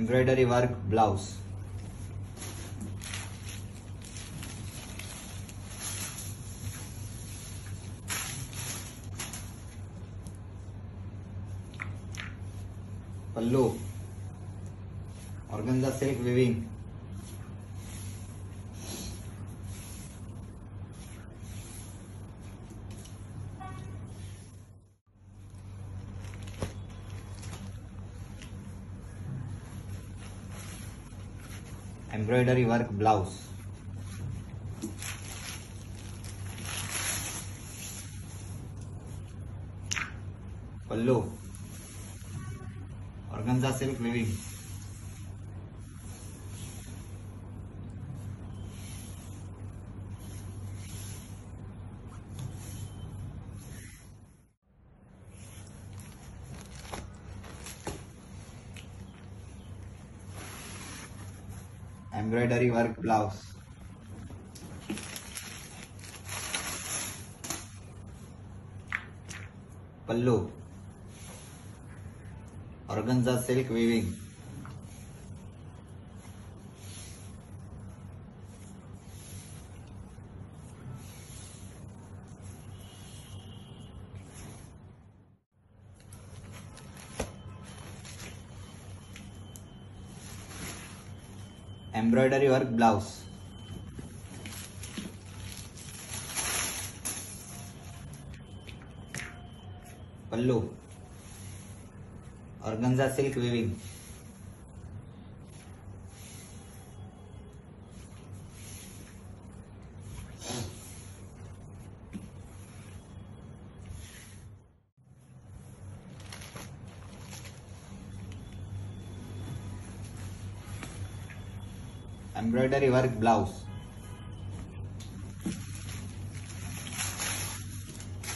Embroidery work blouse. Pallu. Organza silk weaving. Embroidery work blouse. Pallu. Organza silk weaving. Embroidery work blouse. Pallu. Organza silk weaving. Embroidery work blouse. Pallu. Organza silk weaving. Embroidery work blouse.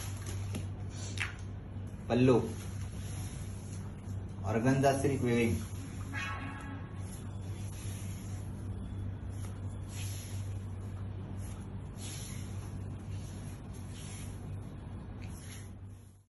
Pallu. Organza silk weaving.